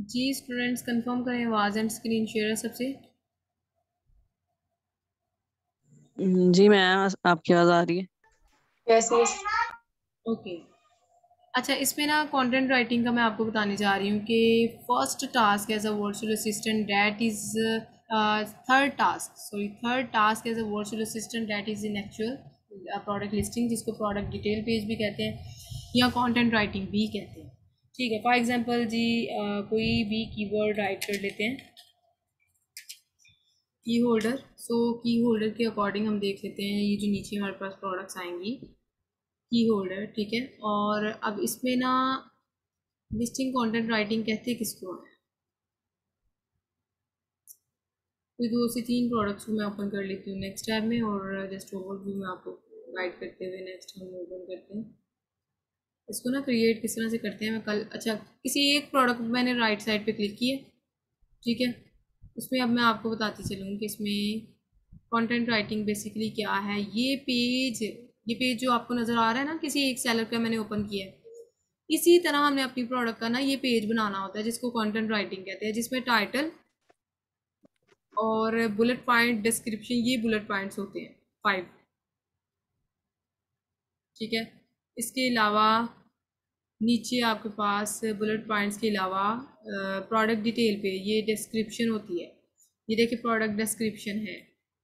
जी students confirm करें, आवाज़ and screen share है सबसे। जी मैम, आपकी आवाज आ रही है। Yes yes. ओके। अच्छा, इसमें ना कंटेंट राइटिंग का मैं आपको बताने जा रही हूँ कि first task as a virtual assistant that is third task as a virtual assistant that is in actual product listing, जिसको प्रोडक्ट डिटेल पेज भी कहते हैं या कंटेंट राइटिंग भी कहते हैं। ठीक है, फॉर एग्जांपल जी कोई भी कीवर्ड राइट कर लेते हैं, की होल्डर। सो की होल्डर के अकॉर्डिंग हम देख लेते हैं ये जो नीचे हमारे पास प्रोडक्ट्स आएंगी, की होल्डर। ठीक है, और अब इसमें ना लिस्टिंग कंटेंट राइटिंग कहते हैं किसको है। कोई दो से तीन प्रोडक्ट्स को मैं ओपन कर लेती हूँ नेक्स्ट टैब में, और जस्ट ओवरव्यू में आपको गाइड करते हुए नेक्स्ट हम ओपन करते हैं। इसको ना क्रिएट किस तरह से करते हैं मैं कल, अच्छा किसी एक प्रोडक्ट मैंने राइट साइड पे क्लिक किया। ठीक है, उसमें अब मैं आपको बताती चलूँ कि इसमें कंटेंट राइटिंग बेसिकली क्या है। ये पेज जो आपको नज़र आ रहा है ना, किसी एक सेलर का मैंने ओपन किया है। इसी तरह हमने अपनी प्रोडक्ट का ना ये पेज बनाना होता है जिसको कंटेंट राइटिंग कहते हैं, जिसमें टाइटल और बुलेट पॉइंट डिस्क्रिप्शन, ये बुलेट पॉइंट्स होते हैं 5। ठीक है, इसके अलावा नीचे आपके पास बुलेट पॉइंट्स के अलावा प्रोडक्ट डिटेल पे ये डिस्क्रिप्शन होती है। ये देखिए प्रोडक्ट डिस्क्रिप्शन है।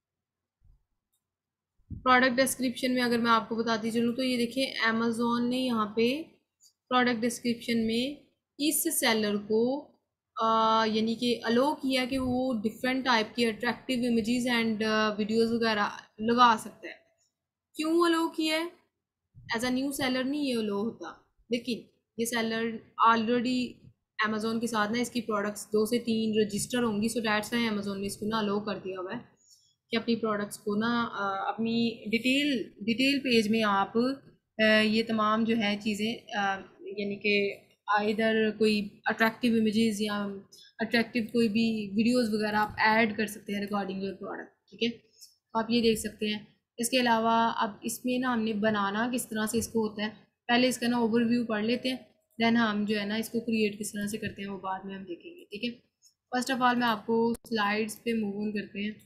प्रोडक्ट डिस्क्रिप्शन में अगर मैं आपको बताती चलूँ तो ये देखिए अमेज़ॉन ने यहाँ पे प्रोडक्ट डिस्क्रिप्शन में इस सेलर को यानी कि अलो किया कि वो डिफरेंट टाइप की अट्रैक्टिव इमेजेस एंड वीडियोस वगैरह लगा सकता है। क्यों अलो किया है? एज अ न्यू सेलर नहीं ये अलो होता, लेकिन ये सेलर ऑलरेडी अमेज़ोन के साथ ना इसकी प्रोडक्ट्स 2 से 3 रजिस्टर होंगी, सो डैट्स वाई अमेज़ोन ने इसको ना अलो कर दिया हुआ है कि अपनी प्रोडक्ट्स को ना अपनी डिटेल डिटेल पेज में आप ये तमाम जो है चीज़ें यानी कि आइदर कोई अट्रैक्टिव इमेजेस या अट्रैक्टिव कोई भी वीडियोस वगैरह आप ऐड कर सकते हैं रिगार्डिंग योर प्रोडक्ट। ठीक है, तो आप ये देख सकते हैं। इसके अलावा अब इसमें ना हमने बनाना किस तरह से इसको होता है, पहले इसका ना ओवरव्यू पढ़ लेते हैं, देन हम जो है ना इसको क्रिएट किस तरह से करते हैं वो बाद में हम देखेंगे। ठीक है, फर्स्ट ऑफ ऑल मैं आपको स्लाइड्स पे मूव ऑन करते हैं।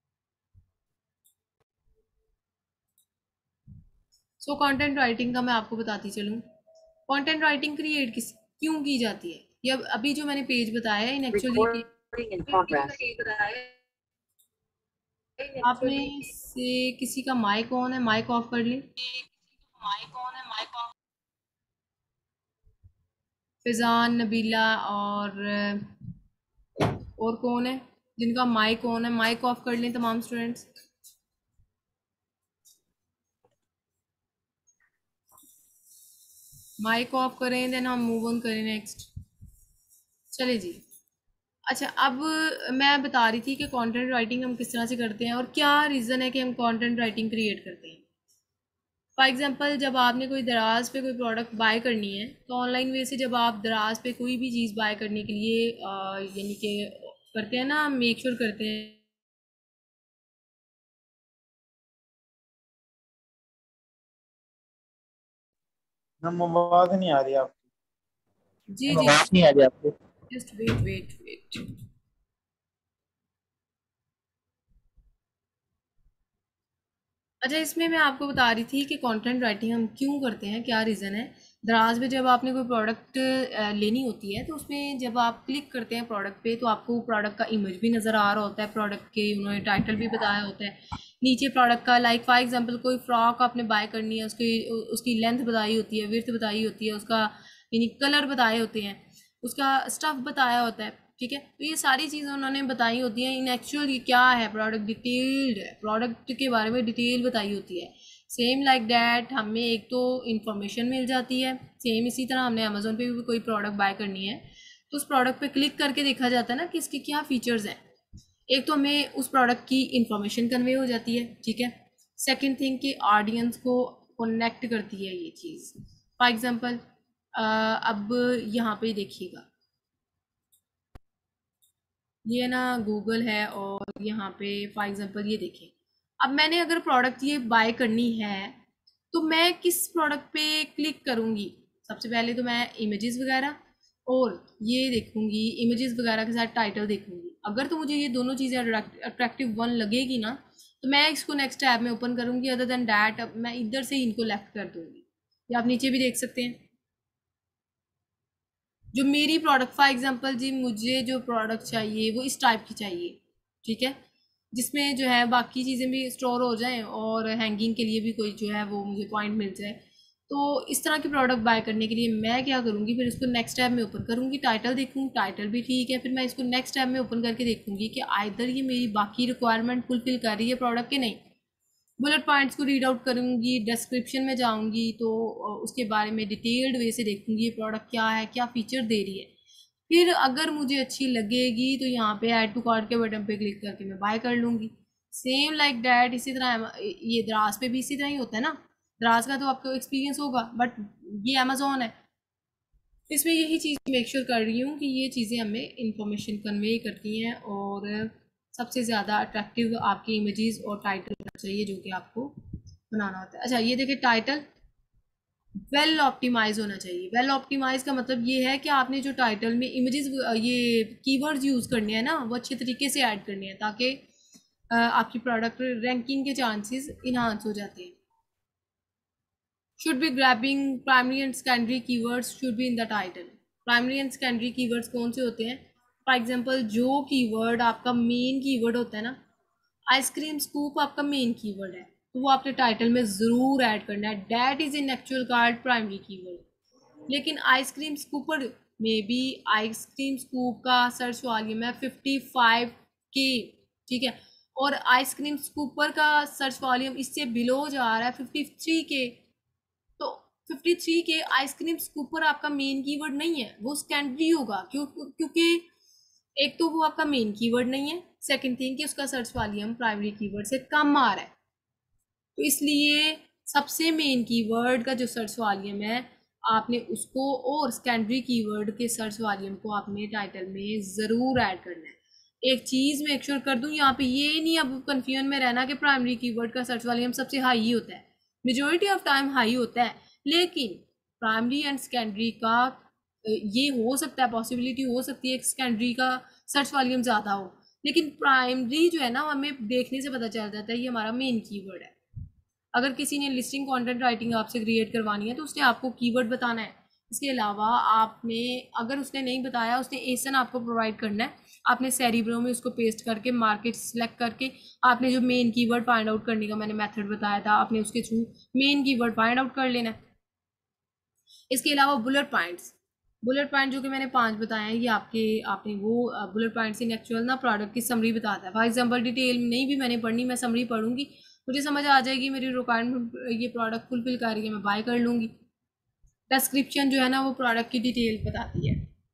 सो कंटेंट राइटिंग का मैं आपको बताती चलूँ, कंटेंट राइटिंग क्रिएट किस क्यों की जाती है। ये अभी जो मैंने पेज बताया है इन एक्चुअली ये Recording in progress. आप में से किसी का माइक ऑन है, माइक ऑफ कर लें। फिजान, नबीला और कौन है जिनका माइक ऑन है, माइक ऑफ कर लें तमाम स्टूडेंट्स। माइक ऑफ करें, देन हम मूव ऑन करें नेक्स्ट। चले जी। अच्छा, अब मैं बता रही थी कि कंटेंट राइटिंग हम किस तरह से करते हैं और क्या रीज़न है कि हम कंटेंट राइटिंग क्रिएट करते हैं। फॉर एग्जांपल जब आपने कोई दराज पे कोई प्रोडक्ट बाय करनी है, तो ऑनलाइन वे से जब आप दराज पे कोई भी चीज़ बाय करने के लिए यानी कि करते हैं ना, मेक श्योर करते हैं। हम आवाज नहीं आ रही आपकी। जी जी, आवाज नहीं आ रही आपकी। Just wait wait wait. अच्छा, इसमें मैं आपको बता रही थी कि कंटेंट राइटिंग हम क्यों करते हैं, क्या रीज़न है। दराज में जब आपने कोई प्रोडक्ट लेनी होती है तो उसमें जब आप क्लिक करते हैं प्रोडक्ट पे तो आपको प्रोडक्ट का इमेज भी नज़र आ रहा होता है, प्रोडक्ट के उन्होंने टाइटल भी बताया होता है नीचे प्रोडक्ट का। लाइक फॉर एग्जांपल कोई फ्रॉक आपने बाय करनी है, उसकी उसकी लेंथ बताई होती है, विड्थ बताई होती है, उसका यानी कलर बताए होते हैं, उसका स्टफ़ बताया होता है। ठीक है, तो ये सारी चीज़ें उन्होंने बताई होती हैं। इन एक्चुअल ये क्या है, प्रोडक्ट डिटेल्ड है, प्रोडक्ट के बारे में डिटेल बताई होती है। सेम लाइक डैट हमें एक तो इन्फॉर्मेशन मिल जाती है। सेम इसी तरह हमने अमेज़ोन पे भी कोई प्रोडक्ट बाय करनी है तो उस प्रोडक्ट पे क्लिक करके देखा जाता है ना कि इसके क्या फीचर्स हैं। एक तो हमें उस प्रोडक्ट की इन्फॉर्मेशन कन्वे हो जाती है। ठीक है, सेकेंड थिंग कि ऑडियंस को कनेक्ट करती है ये चीज़। फॉर एग्जांपल अब यहाँ पे देखिएगा, ये ना गूगल है और यहाँ पे फॉर एग्जांपल ये देखिए। अब मैंने अगर प्रोडक्ट ये बाय करनी है तो मैं किस प्रोडक्ट पे क्लिक करूँगी। सबसे पहले तो मैं इमेजेस वगैरह, और ये देखूंगी इमेजेस वगैरह के साथ टाइटल देखूंगी। अगर तो मुझे ये दोनों चीज़ें अट्रैक्टिव वन लगेगी ना, तो मैं इसको नेक्स्ट टैब में ओपन करूंगी। अदर देन डैट अब मैं इधर से ही इनको लेफ्ट कर दूंगी। या आप नीचे भी देख सकते हैं जो मेरी प्रोडक्ट, फॉर एग्जांपल जी मुझे जो प्रोडक्ट चाहिए वो इस टाइप की चाहिए, ठीक है, जिसमें जो है बाकी चीज़ें भी स्टोर हो जाएं और हैंगिंग के लिए भी कोई जो है वो मुझे पॉइंट मिल जाए। तो इस तरह की प्रोडक्ट बाय करने के लिए मैं क्या करूँगी, फिर इसको नेक्स्ट टैब में ओपन करूँगी, टाइटल देखूँगी, टाइटल भी ठीक है, फिर मैं इसको नेक्स्ट टैब में ओपन करके देखूँगी कि आइदर ये मेरी बाकी रिक्वायरमेंट फुलफिल कर रही है प्रोडक्ट के नहीं। बुलेट पॉइंट्स को रीड आउट करूँगी, डिस्क्रिप्शन में जाऊँगी तो उसके बारे में डिटेल्ड वे से देखूँगी ये प्रोडक्ट क्या है, क्या फीचर दे रही है। फिर अगर मुझे अच्छी लगेगी तो यहाँ पे ऐड टू कार्ट के बटन पे क्लिक करके मैं बाय कर लूँगी। सेम लाइक डैट इसी तरह ये दराज पे भी इसी तरह ही होता है ना। दराज का तो आपको एक्सपीरियंस होगा, बट ये अमेजोन है, इसमें यही चीज़ मेक श्योर कर रही हूँ कि ये चीज़ें हमें इंफॉर्मेशन कन्वे करती हैं और सबसे ज़्यादा अट्रैक्टिव आपके इमेजेस और टाइटल होना चाहिए जो कि आपको बनाना होता है। अच्छा ये देखिए टाइटल वेल ऑप्टिमाइज होना चाहिए। वेल ऑप्टिमाइज का मतलब ये है कि आपने जो टाइटल में इमेजेस ये कीवर्ड्स यूज़ करने हैं ना वो अच्छे तरीके से ऐड करने हैं ताकि आपकी प्रोडक्ट रैंकिंग के चांसेस इन्हांस हो जाते हैं। should be grabbing primary and secondary keywords should be in the title। Primary and secondary keywords कौन से होते हैं? फॉर एग्जांपल जो कीवर्ड आपका मेन कीवर्ड होता है ना, आइसक्रीम स्कूप आपका मेन कीवर्ड है तो वो आपने टाइटल में ज़रूर ऐड करना है। That is in actual card primary keyword. लेकिन आइसक्रीम स्कूपर में भी आइसक्रीम स्कूप का सर्च वॉल्यूम है 55K, ठीक है, और आइसक्रीम स्कूपर का सर्च वॉल्यूम इससे बिलो जा रहा है 53K। तो 53 के आइसक्रीम स्कूपर आपका मेन कीवर्ड नहीं है, वो सेकेंडरी होगा। क्योंकि एक तो वो आपका मेन कीवर्ड नहीं है, सेकंड थिंग कि उसका सर्च वॉल्यूम प्राइमरी कीवर्ड से कम आ रहा है। तो इसलिए सबसे मेन कीवर्ड का जो सर्च वॉल्यूम है आपने उसको और सेकेंडरी कीवर्ड के सर्च वॉल्यूम को आपने टाइटल में ज़रूर ऐड करना है। एक चीज़ मेक श्योर कर दूं यहाँ पे, ये नहीं अब कन्फ्यूजन में रहना कि प्राइमरी कीवर्ड का सर्च वॉल्यूम सबसे हाई ही होता है। मेजोरिटी ऑफ टाइम हाई होता है, लेकिन प्राइमरी एंड सेकेंडरी का ये हो सकता है, पॉसिबिलिटी हो सकती है सेकेंडरी का सर्च वॉल्यूम ज़्यादा हो, लेकिन प्राइमरी जो है ना हमें देखने से पता चल जाता है ये हमारा मेन कीवर्ड है। अगर किसी ने लिस्टिंग कंटेंट राइटिंग आपसे क्रिएट करवानी है तो उसने आपको कीवर्ड बताना है। इसके अलावा आपने, अगर उसने नहीं बताया, उसने एसन आपको प्रोवाइड करना है। आपने सेरिब्रो में उसको पेस्ट करके मार्केट सेलेक्ट करके आपने जो मेन कीवर्ड फाइंड आउट करने का मैंने मेथड बताया था, आपने उसके through main keyword find out कर लेना है। इसके अलावा बुलेट पॉइंट जो कि मैंने 5 बताए हैं, ये आपने वो बुलेट पॉइंट्स इन एक्चुअल ना प्रोडक्ट की समरी बताता है। फॉर एग्जांपल डिटेल नहीं भी मैंने पढ़नी, मैं समरी पढ़ूंगी, मुझे समझ आ जाएगी मेरी रिक्वायरमेंट ये प्रोडक्ट फुलफिल कर रही है, मैं बाय कर लूँगी। डिस्क्रिप्शन जो है ना वो प्रोडक्ट की डिटेल बताती है।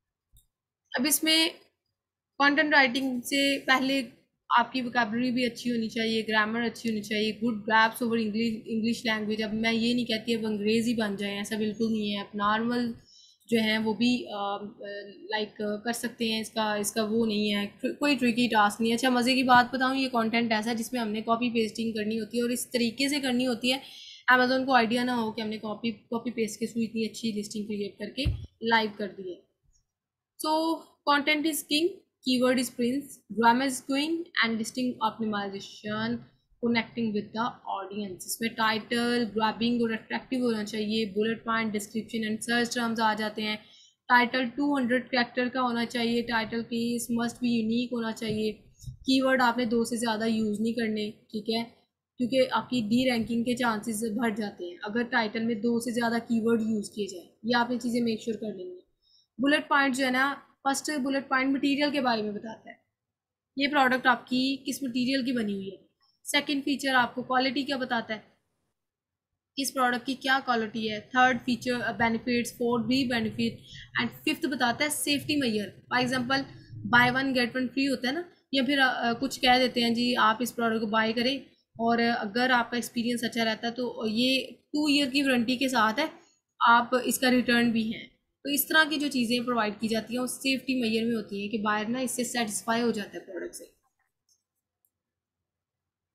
अब इसमें कंटेंट राइटिंग से पहले आपकी वोकैबुलरी भी अच्छी होनी चाहिए, ग्रामर अच्छी होनी चाहिए, good grasp over English language. अब मैं ये नहीं कहती अब अंग्रेज़ी बन जाए, ऐसा बिल्कुल नहीं है। अब नॉर्मल जो है वो भी लाइक कर सकते हैं, इसका वो नहीं है, कोई ट्रिकी टास्क नहीं है। अच्छा मज़े की बात बताऊँ, ये कंटेंट ऐसा है जिसमें हमने कॉपी पेस्टिंग करनी होती है और इस तरीके से करनी होती है अमेजोन को आइडिया ना हो कि हमने कॉपी पेस्ट के थ्रू इतनी अच्छी लिस्टिंग क्रिएट करके लाइव कर दी है। So content is king, keyword is prince, grammar is queen and listing optimisation connecting with the audience. इसमें टाइटल ग्रैबिंग और अट्रैक्टिव होना चाहिए, bullet point, description and search terms आ जाते हैं। टाइटल 200 कैरेक्टर का होना चाहिए, टाइटल केस मस्ट भी यूनिक होना चाहिए। कीवर्ड आपने 2 से ज़्यादा यूज़ नहीं करने, ठीक है, क्योंकि आपकी डी रैंकिंग के चांसेस बढ़ जाते हैं अगर टाइटल में 2 से ज़्यादा कीवर्ड यूज़ किए जाए। ये आपने चीज़ें मेक श्योर कर लेंगे। बुलेट पॉइंट जो है ना, फर्स्ट बुलेट पॉइंट मटेरियल के बारे में बताता है, ये प्रोडक्ट आपकी किस मटेरियल की बनी हुई है। सेकंड फीचर आपको क्वालिटी क्या बताता है, किस प्रोडक्ट की क्या क्वालिटी है। थर्ड फीचर बेनिफिट्स, फोर्थ भी बेनिफिट, एंड फिफ्थ बताता है safety measure. For example buy one get one free होता है ना, या फिर कुछ कह देते हैं जी आप इस प्रोडक्ट को बाय करें और अगर आपका एक्सपीरियंस अच्छा रहता है तो ये 2 ईयर की वारंटी के साथ है, आप इसका रिटर्न भी है। तो इस तरह की जो चीज़ें प्रोवाइड की जाती हैं वो सेफ्टी मेजर में होती हैं कि बायर ना इससे सेटिस्फाई हो जाता है प्रोडक्ट से।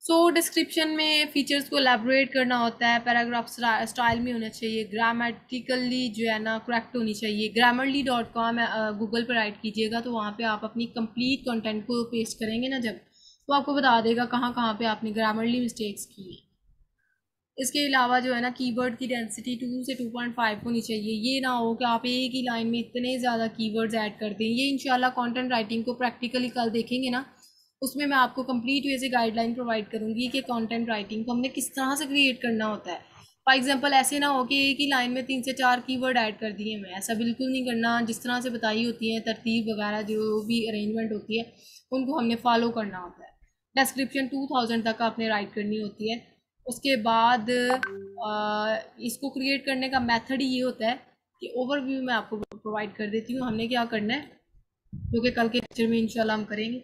सो डिस्क्रिप्शन में फीचर्स को एलैबोरेट करना होता है, पैराग्राफ स्टाइल में होना चाहिए, ग्रामेटिकली जो है ना करेक्ट होनी चाहिए। grammarly.com गूगल पर राइट कीजिएगा तो वहाँ पे आप अपनी कंप्लीट कंटेंट को पेस्ट करेंगे ना जब, तो आपको बता देगा कहाँ कहाँ पे आपने ग्रामरली मिस्टेक्स की हैं। इसके अलावा जो है ना कीवर्ड की डेंसिटी 2 से 2.5 होनी चाहिए। ये ना हो कि आप एक ही लाइन में इतने ज़्यादा कीवर्ड्स ऐड कर दें। ये इंशाल्लाह कंटेंट राइटिंग को प्रैक्टिकली कल देखेंगे ना, उसमें मैं आपको कंप्लीट वे से गाइडलाइन प्रोवाइड करूँगी कि कंटेंट राइटिंग को हमने किस तरह से क्रिएट करना होता है। फॉर एग्जांपल ऐसे ना हो कि एक ही लाइन में 3 से 4 कीवर्ड ऐड कर दिए मैं, ऐसा बिल्कुल नहीं करना। जिस तरह से बताई होती है तरतीब वगैरह जो भी अरेंजमेंट होती है उनको हमने फॉलो करना होता है। डिस्क्रिप्शन 2000 तक आपने राइट करनी होती है। उसके बाद इसको क्रिएट करने का मेथड ही ये होता है कि ओवरव्यू मैं आपको प्रोवाइड कर देती हूँ हमने क्या करना है, जो कि कल के लेक्चर में इंशाल्लाह हम करेंगे।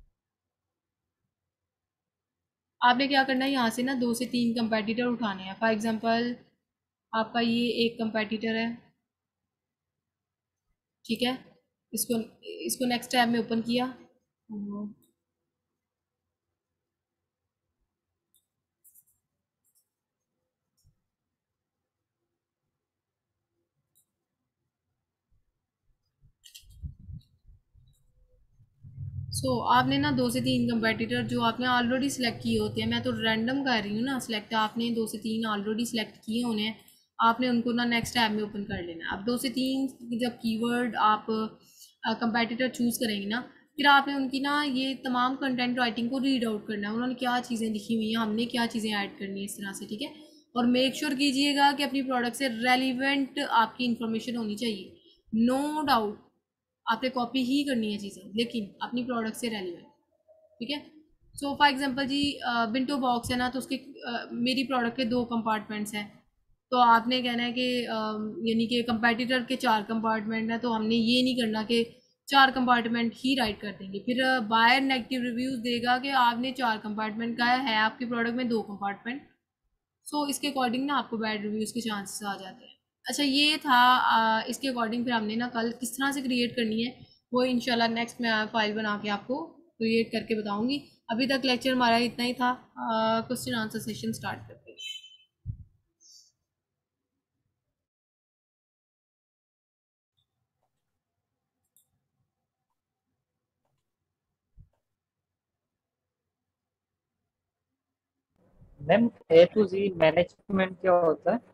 आपने क्या करना है, यहाँ से ना 2 से 3 कंपेटिटर उठाने हैं। फॉर एग्जांपल आपका ये एक कंपेटिटर है, ठीक है। इसको इसको नेक्स्ट टैब में ओपन किया। आपने ना 2 से 3 कंपेटिटर जो आपने ऑलरेडी सिलेक्ट किए होते हैं, मैं तो रैंडम कर रही हूँ ना सिलेक्ट, आपने 2 से 3 ऑलरेडी सिलेक्ट किए होने हैं, आपने उनको ना नेक्स्ट टैब में ओपन कर लेना है। अब 2 से 3 जब कीवर्ड आप कंपेटिटर चूज़ करेंगे ना, फिर आपने उनकी ना ये तमाम कंटेंट राइटिंग को रीड आउट करना है, उन्होंने क्या चीज़ें लिखी हुई हैं, हमने क्या चीज़ें ऐड करनी है, इस तरह से, ठीक है। और मेक श्योर कीजिएगा कि अपनी प्रोडक्ट से रेलिवेंट आपकी इंफॉर्मेशन होनी चाहिए। नो डाउट आपने कॉपी ही करनी है चीज़ें, लेकिन अपनी प्रोडक्ट से रेलिवेंट, ठीक है। सो फॉर एग्जांपल जी बिंटो बॉक्स है ना, तो उसके मेरी प्रोडक्ट के 2 कंपार्टमेंट्स हैं, तो आपने कहना है कि यानी कि कंपेटिटर के 4 कंपार्टमेंट हैं, तो हमने ये नहीं करना कि 4 कंपार्टमेंट ही राइट कर देंगे, फिर बायर नेगेटिव रिव्यूज़ देगा कि आपने 4 कंपार्टमेंट का है आपकी प्रोडक्ट में 2 कंपार्टमेंट। इसके अकॉर्डिंग ना आपको बैड रिव्यूज़ के चांसेस आ जाते हैं। अच्छा ये था इसके अकॉर्डिंग फिर हमने ना कल किस तरह से क्रिएट करनी है वो इंशाल्लाह नेक्स्ट मैं फाइल बना के आपको क्रिएट करके बताऊंगी। अभी तक लेक्चर हमारा इतना ही था। क्वेश्चन आंसर सेशन स्टार्ट करते हैं। Ma'am A to G management क्या होता है?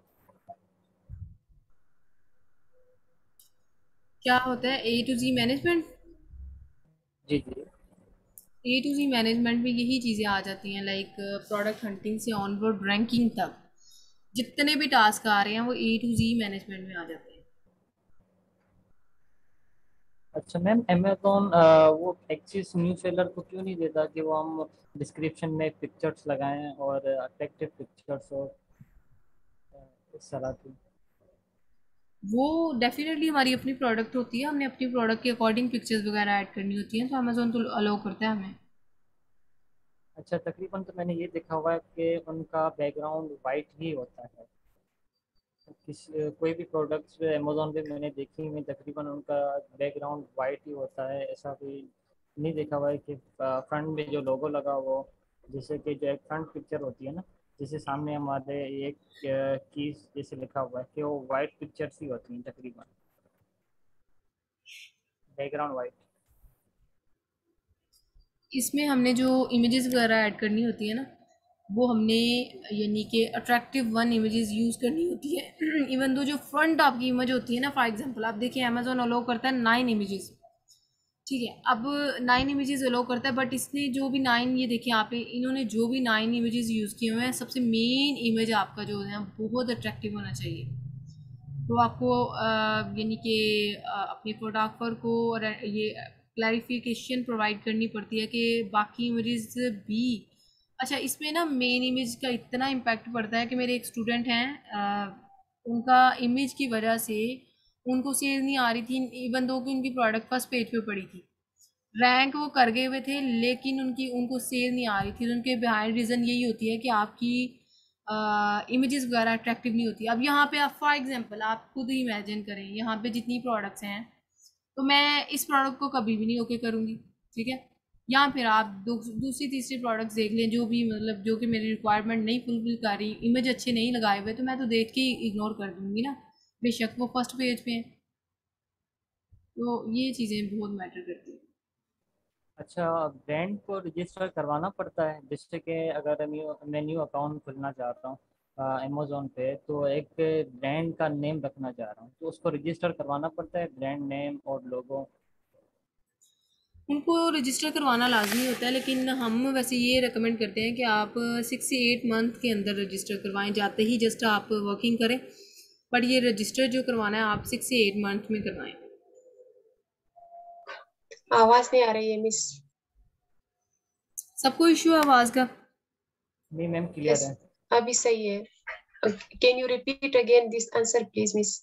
क्या होता है ए टू जी मैनेजमेंट? जी जी। ए टू जी मैनेजमेंट में यही चीज़ें आ जाती हैं, लाइक प्रोडक्ट हंटिंग से ऑनवर्ड रैंकिंग तक जितने भी टास्क आ रहे हैं वो ए टू जी मैनेजमेंट में आ जाते हैं। अच्छा मैम, अमेजोन वो एक्सिस न्यूज़ सेलर को क्यों नहीं देता कि वो हम डिस्क्रिप्शन में पिक्चर्स लगाएं और अट्रैक्टिव पिक्चर्स और इस तरह की? वो डेफिनेटली हमारी अपनी प्रोडक्ट होती है, हमने अपनी प्रोडक्ट के अकॉर्डिंग पिक्चर्स वगैरह ऐड करनी होती हैं, तो अमेजोन तो अलाउ करता है हमें। अच्छा, तकरीबन तो मैंने ये देखा हुआ है कि उनका बैकग्राउंड वाइट ही होता है। कोई भी प्रोडक्ट्स अमेजोन पे मैंने देखी हुई तकरीबन उनका बैकग्राउंड वाइट ही होता है। ऐसा भी नहीं देखा हुआ है कि फ्रंट में जो लोगो लगा वो, जैसे कि जो एक फ्रंट पिक्चर होती है ना, जैसे सामने हमारे एक कीज जैसे लिखा हुआ है कि वो वाइट पिक्चर्स ही होती हैं तकरीबन, बैकग्राउंड वाइट। इसमें हमने जो इमेजेस वगैरह ऐड करनी होती है ना, वो हमने यानी कि अट्रैक्टिव वन इमेजेस यूज़ करनी होती है। इवन दो जो फ्रंट आपकी इमेज होती है ना, फॉर एग्जांपल आप देखिए अमेजोन अलाउ करता है 9 इमेजेस, ठीक है। अब 9 इमेजेस अलाउ करता है, बट इसने जो भी 9, ये देखिए आप इन्होंने जो भी 9 इमेजेस यूज़ किए हुए हैं, सबसे मेन इमेज आपका जो है बहुत अट्रैक्टिव होना चाहिए। तो आपको यानी कि अपने फोटोग्राफर को और ये क्लैरिफिकेशन प्रोवाइड करनी पड़ती है कि बाकी इमेजेस भी। अच्छा इसमें ना मेन इमेज का इतना इम्पैक्ट पड़ता है कि मेरे एक स्टूडेंट हैं, उनका इमेज की वजह से उनको सेल नहीं आ रही थी, इवन दो कि उनकी प्रोडक्ट फर्स्ट पेज पे पड़ी थी, रैंक वो कर गए हुए थे, लेकिन उनको सेल नहीं आ रही थी। तो उनके बिहाइंड रीज़न यही होती है कि आपकी इमेजेस वगैरह अट्रैक्टिव नहीं होती। अब यहाँ पे आप फॉर एग्जांपल आप खुद ही इमेजिन करें, यहाँ पे जितनी प्रोडक्ट्स हैं, तो मैं इस प्रोडक्ट को कभी भी नहीं ओके करूँगी, ठीक है। या फिर आप दूसरी तीसरी प्रोडक्ट्स देख लें जो भी मतलब जो कि मेरी रिक्वायरमेंट नहीं फुलफिल कर रही, इमेज अच्छे नहीं लगाए हुए, तो मैं तो देख के ही इग्नोर कर दूंगी ना, बेशक वो फर्स्ट पेज पे हैं। तो ये चीज़ें बहुत मैटर करती हैं। अच्छा, ब्रांड को रजिस्टर करवाना पड़ता है, जैसे कि अगर मैं न्यू अकाउंट खोलना चाहता हूँ अमेजोन पे, तो एक ब्रांड का नेम रखना चाह रहा हूँ, तो उसको रजिस्टर करवाना पड़ता है, ब्रांड नेम और लोगो। उनको रजिस्टर करवाना लाजमी होता है, लेकिन हम वैसे ये रेकमेंड करते हैं कि आप 6 से 8 मंथ के अंदर रजिस्टर करवाएं, जाते ही जस्ट आप वर्किंग करें, बट ये रजिस्टर जो करवाना है आप 6 से 8 मंथ में करवाएं। आवाज नहीं आ रही है मिस। सबको इशू है आवाज़ का? नहीं मैम, क्लियर यस, है। अभी सही है। Can you repeat again this answer please miss?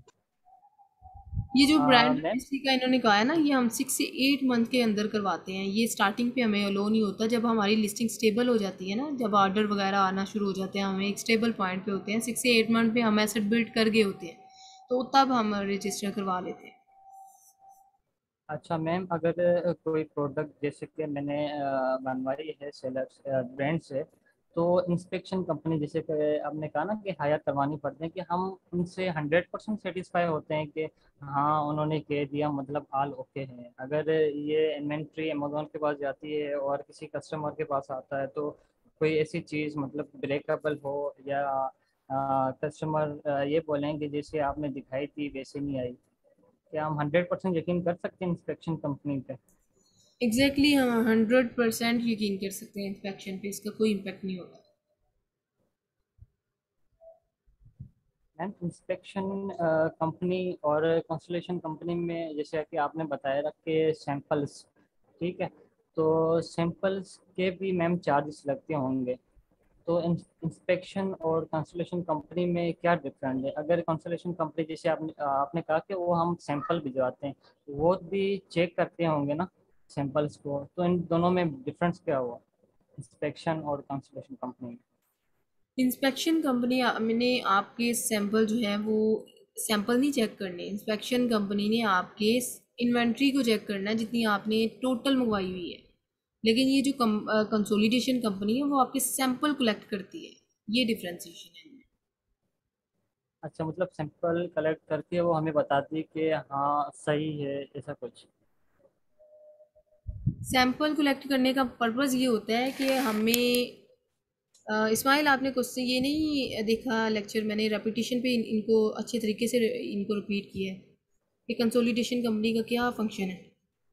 ये जो ब्रांड मैम, रजिस्ट्री का इन्होंने कहा है ना, ये हम 6 से 8 मंथ के अंदर करवाते हैं। ये स्टार्टिंग पे हमें अलो नहीं होता, जब हमारी लिस्टिंग स्टेबल हो जाती है ना, जब ऑर्डर वगैरह आना शुरू हो जाते हैं, हमें एक स्टेबल पॉइंट पे होते हैं, 6 से 8 मंथ पे हम एसेट बिल्ड कर गए होते हैं, तो तब हम रजिस्टर करवा लेते हैं। अच्छा मैम, अगर कोई प्रोडक्ट जैसे कि मैंने बनवाई है सेलर ब्रांड से, तो इंस्पेक्शन कंपनी, जैसे कि आपने कहा ना कि हायर करवानी पड़ती है, कि हम उनसे 100% सेटिस्फाई होते हैं कि हाँ उन्होंने कह दिया मतलब ऑल ओके है। अगर ये इन्वेंट्री अमेजोन के पास जाती है और किसी कस्टमर के पास आता है, तो कोई ऐसी चीज़ मतलब ब्रेकेबल हो, या कस्टमर ये बोलेंगे जैसे आपने दिखाई थी वैसे नहीं आई, क्या हम 100% यकीन कर सकते हैं इंस्पेक्शन कंपनी पे? एग्जैक्टली हम 100% यकीन कर सकते हैं, इंस्पेक्शन पे इसका कोई इम्पेक्ट नहीं होता। मैम, इंस्पेक्शन कंपनी और कंसल्टेशन कंपनी में जैसे कि आपने बताया रखे सैंपल्स, ठीक है, तो सैंपल्स के भी मैम चार्जेस लगते होंगे, तो इंस्पेक्शन और कंसल्टेशन कंपनी में क्या डिफरेंस है? अगर कंसल्टेशन कंपनी जैसे आपने कहा कि वो हम सैंपल भिजवाते हैं, वो भी चेक करते होंगे ना सैंपल्स को, तो इन दोनों में डिफरेंस क्या हुआ इंस्पेक्शन और कंसल्टेशन कंपनी में? इंस्पेक्शन कंपनी ने आपके सैंपल जो है वो सैंपल नहीं चेक करने, इंस्पेक्शन कंपनी ने आपके इन्वेंट्री को चेक करना है जितनी आपने टोटल मंगवाई हुई है, लेकिन ये जो कंसोलिडेशन कंपनी है वो आपके सैंपल कलेक्ट करती है। ये डिफ्रेंसिएशन है। अच्छा, मतलब सैंपल कलेक्ट करके वो हमें बताती है कि हाँ सही है, ऐसा कुछ? सैंपल कलेक्ट करने का पर्पज़ ये होता है कि हमें इस्माइल आपने कुछ से ये नहीं देखा लेक्चर, मैंने रेपिटेशन पे इनको अच्छे तरीके से इनको रिपीट किया है कि कंसोलिडेशन कंपनी का क्या फंक्शन है।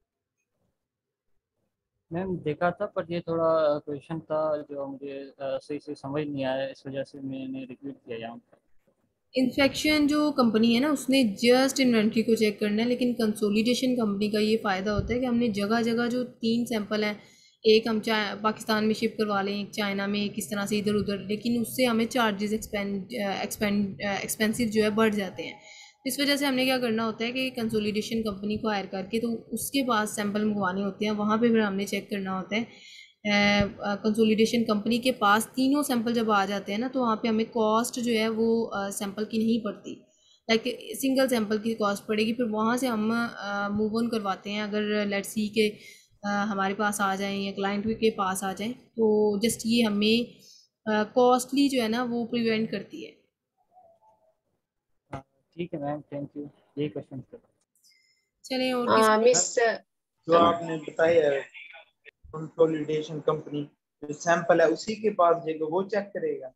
मैम देखा था, पर ये थोड़ा क्वेश्चन था जो मुझे सही से समझ नहीं आया, इस वजह से मैंने रिपीट किया यहाँ पर। इंस्पेक्शन जो कंपनी है ना उसने जस्ट इन्वेंट्री को चेक करना है, लेकिन कंसोलिडेशन कंपनी का ये फ़ायदा होता है कि हमने जगह जगह जो 3 सैंपल हैं, एक हम पाकिस्तान में शिप करवा लें, एक चाइना में, एक इस तरह से इधर उधर, लेकिन उससे हमें चार्जेस एक्सपेंसिव जो है बढ़ जाते हैं। इस वजह से हमने क्या करना होता है कि कंसोलिडेशन कंपनी को हायर करके तो उसके पास सैंपल मंगवाने होते हैं, वहाँ पे फिर हमने चेक करना होता है। कंसोलिडेशन कंपनी के पास तीनों सैंपल जब आ जाते हैं ना, तो वहाँ पे हमें कॉस्ट जो है वो सैंपल की नहीं पड़ती, लाइक सिंगल सैंपल की कॉस्ट पड़ेगी, फिर वहाँ से हम मूव ऑन करवाते हैं। अगर लेट्स सी के हमारे पास आ जाएं या क्लाइंट के पास आ जाएं, तो जस्ट ये हमें कॉस्टली जो है ना वो प्रिवेंट करती है। हाँ, ठीक है मैम, थैंक यू, यही क्वेश्चन था। चलें, और किसी मिस, जो आपने बताया कंसोलिडेशन कंपनी जो सैंपल है उसी के पास जाएगा, वो चेक करेगा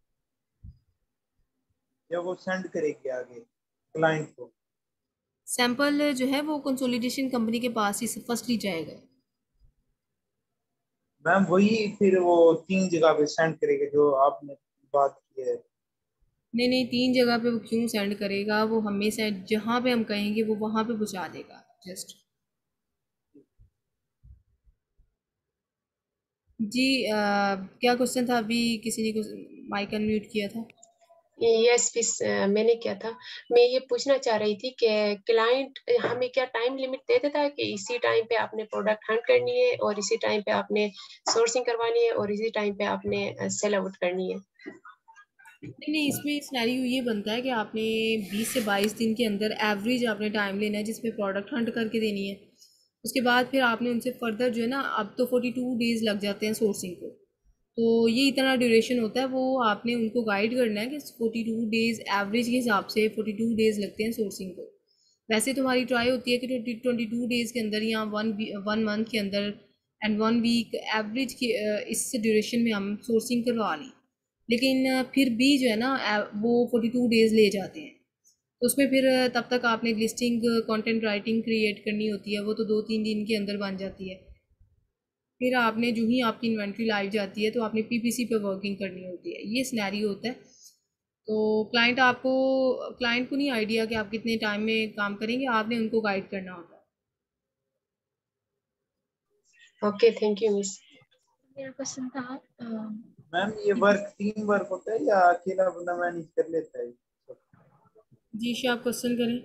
या वो सेंड करेगी आगे क्लाइंट को? सैंपल जो है वो कंसोलिडेशन कंपनी के पास ही फर्स्टली जाएगा। मैम वही फिर वो 3 जगह पे सेंड करेगा जो आपने बात की है। नहीं नहीं, 3 जगह पे वो क्यों सेंड करेगा, वो हमें से जहाँ पे हम कहेंगे वो वहाँ पे पहुँचा देगा जस्ट। जी क्या क्वेश्चन था? अभी किसी ने माइक अनम्यूट किया था। यस मिस, मैंने क्या था, मैं ये पूछना चाह रही थी कि क्लाइंट हमें क्या टाइम लिमिट दे देता है कि इसी टाइम पे आपने प्रोडक्ट हंट करनी है और इसी टाइम पे आपने सोर्सिंग करवानी है और इसी टाइम पे आपने सेल आउट करनी है? नहीं नहीं, इसमें सिनेरियो ये बनता है कि आपने 20 से 22 दिन के अंदर एवरेज आपने टाइम लेना है जिसमें प्रोडक्ट हंट करके देनी है। उसके बाद फिर आपने उनसे फर्दर जो है ना, अब तो 42 डेज़ लग जाते हैं सोर्सिंग को, तो ये इतना ड्यूरेशन होता है। वो आपने उनको गाइड करना है कि 42 डेज़ एवरेज के हिसाब से 42 डेज़ लगते हैं सोर्सिंग को। वैसे तुम्हारी ट्राई होती है कि 22 डेज़ के अंदर या वन मंथ के अंदर एंड 1 वीक एवरेज के इस ड्यूरेशन में हम सोर्सिंग करवा लें, लेकिन फिर भी जो है ना वो 42 डेज़ ले जाते हैं। तो उसमें फिर तब तक आपने लिस्टिंग कंटेंट राइटिंग क्रिएट करनी होती है, वो तो 2-3 दिन के अंदर बन जाती है। फिर आपने जो ही आपकी इन्वेंट्री लाइव जाती है तो आपने पीपीसी पे वर्किंग करनी होती है। ये सिनेरियो होता है। तो क्लाइंट को नहीं आइडिया कि आप कितने टाइम में काम करेंगे, आपने उनको गाइड करना होता है। Okay, thank you miss. मेरा क्वेश्चन था मैम ये वर्क टीम वर्क होता है या अकेला बंदा मैनेज कर लेता है? जी आप क्वेश्चन करें।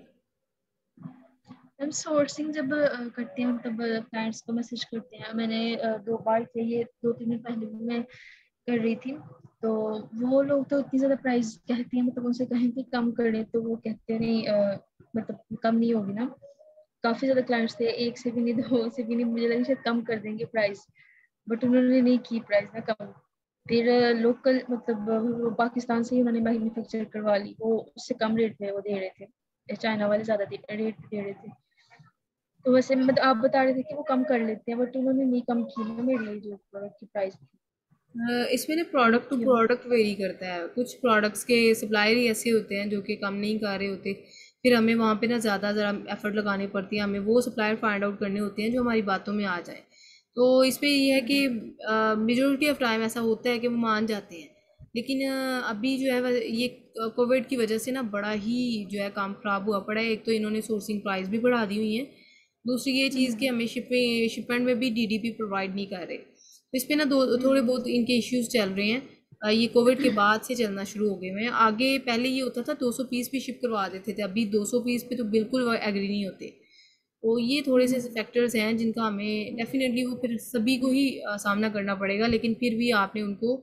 मैम सोर्सिंग जब करते हैं तब क्लाइंट्स को मैसेज करते हैं। मैंने 2 बार किया, ये 2-3 दिन पहले भी मैं कर रही थी। तो वो लोग तो इतनी ज्यादा प्राइस कहती हैं, मतलब उनसे कहें कि कम कर लें तो वो कहते नहीं, मतलब कम नहीं होगी ना। काफी ज्यादा क्लाइंट्स थे, एक से भी नहीं, दो से भी नहीं, मुझे लगा शायद कम कर देंगे प्राइस, बट उन्होंने नहीं की प्राइस ना कम। फिर लोकल मतलब वो पाकिस्तान से ही उन्होंने मैन्युफैक्चर करवा ली, वो उससे कम रेट में वो दे रहे थे, चाइना वाले ज्यादा रेट दे रहे थे। तो वैसे मतलब आप बता रहे थे कि वो कम कर लेते हैं, बट उन्होंने नहीं कम की ना मेरी जो प्रोडक्ट की प्राइस थी। इसमें ना प्रोडक्ट टू क्यों? प्रोडक्ट वेरी करता है। कुछ प्रोडक्ट्स के सप्लायर ही ऐसे होते हैं जो कि कम नहीं कर रहे होते, फिर हमें वहाँ पे ना ज़्यादा ज़रा एफर्ट लगानी पड़ती है, हमें वो सप्लायर फाइंड आउट करने होते हैं जो हमारी बातों में आ जाए। तो इसमें ये है कि मेजोरिटी ऑफ टाइम ऐसा होता है कि वो मान जाते हैं, लेकिन अभी जो है ये कोविड की वजह से ना बड़ा ही जो है काम ख़राब हुआ पड़ा है। एक तो इन्होंने सोर्सिंग प्राइस भी बढ़ा दी हुई है, दूसरी ये चीज़ कि हमें शिपमेंट में भी डीडीपी प्रोवाइड नहीं कर रहे। तो इस पे ना थोड़े बहुत इनके इश्यूज चल रहे हैं। ये कोविड के बाद से चलना शुरू हो गए हैं। आगे पहले ये होता था 200 पीस भी शिप करवा देते थे, अभी 200 पीस पे तो बिल्कुल एग्री नहीं होते। तो ये थोड़े से फैक्टर्स हैं जिनका हमें डेफिनेटली वो फिर सभी को ही सामना करना पड़ेगा, लेकिन फिर भी आपने उनको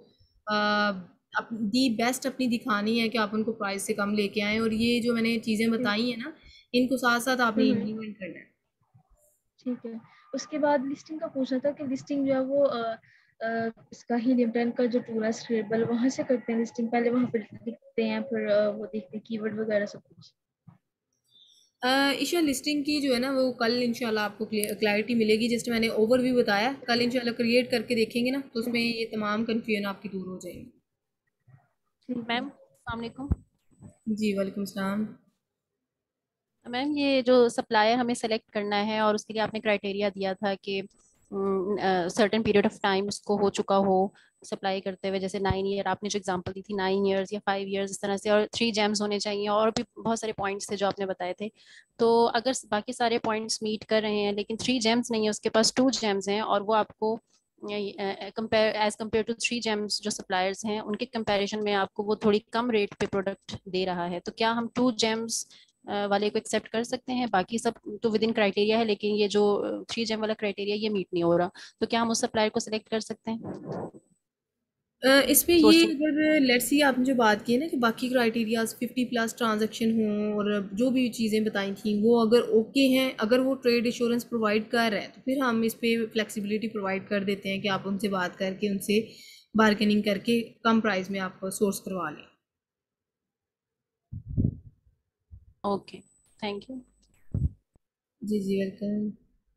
दी बेस्ट अपनी दिखानी है कि आप उनको प्राइस से कम लेके आएँ, और ये जो मैंने चीज़ें बताई हैं ना, इनको साथ साथ आपने इम्प्लीमेंट करना है। ठीक है। उसके बाद लिस्टिंग का पूछना था कि लिस्टिंग जो है वो इसका ही लिंक्डइन का जो टूल है स्क्रेबल, वहां से करते हैं लिस्टिंग, पहले वहां पर लिखते हैं, फिर वो देखते हैं कीवर्ड वगैरह सब कुछ। ईशा लिस्टिंग की जो है ना वो कल इंशाल्लाह आपको क्लैरिटी मिलेगी। जस्ट मैंने ओवरव्यू बताया, कल इंशाल्लाह क्रिएट करके देखेंगे ना तो उसमें ये तमाम कन्फ्यूजन आपकी दूर हो जाएगी। मैम अस्सलाम वालेकुम। जी वालेकुम सलाम। मैम ये जो सप्लायर हमें सेलेक्ट करना है और उसके लिए आपने क्राइटेरिया दिया था कि सर्टेन पीरियड ऑफ टाइम उसको हो चुका हो सप्लाई करते हुए, जैसे 9 ईयर आपने जो एग्जांपल दी थी, 9 ईयर्स या 5 ईयर्स इस तरह से, और 3 जेम्स होने चाहिए, और भी बहुत सारे पॉइंट्स थे जो आपने बताए थे। तो अगर बाकी सारे पॉइंट्स मीट कर रहे हैं लेकिन 3 जेम्स नहीं है, उसके पास 2 जेम्स हैं, और वो आपको कंपेयर एज कम्पेयर टू 3 जेम्स जो सप्लायर्स हैं उनके कंपैरिजन में आपको वो थोड़ी कम रेट पे प्रोडक्ट दे रहा है, तो क्या हम 2 जेम्स वाले को एक्सेप्ट कर सकते हैं? बाकी सब तो विद इन क्राइटेरिया है, लेकिन ये जो 3 जेम वाला क्राइटेरिया ये मीट नहीं हो रहा, तो क्या हम उस सप्लायर को सिलेक्ट कर सकते हैं? इसमें ये सोर्सिंग अगर लेट्स सी आपने जो बात की है ना कि बाकी क्राइटेरियाज 50+ ट्रांजैक्शन हों और जो भी चीज़ें बताई थी वो अगर ओके हैं, अगर वो ट्रेड इंश्योरेंस प्रोवाइड कर रहे हैं तो फिर हम इस पर फ्लेक्सिबिलिटी प्रोवाइड कर देते हैं कि आप उनसे बात करके उनसे बार्गेनिंग करके कम प्राइस में आप सोर्स करवा लें। Okay, thank you. जी वेलकम।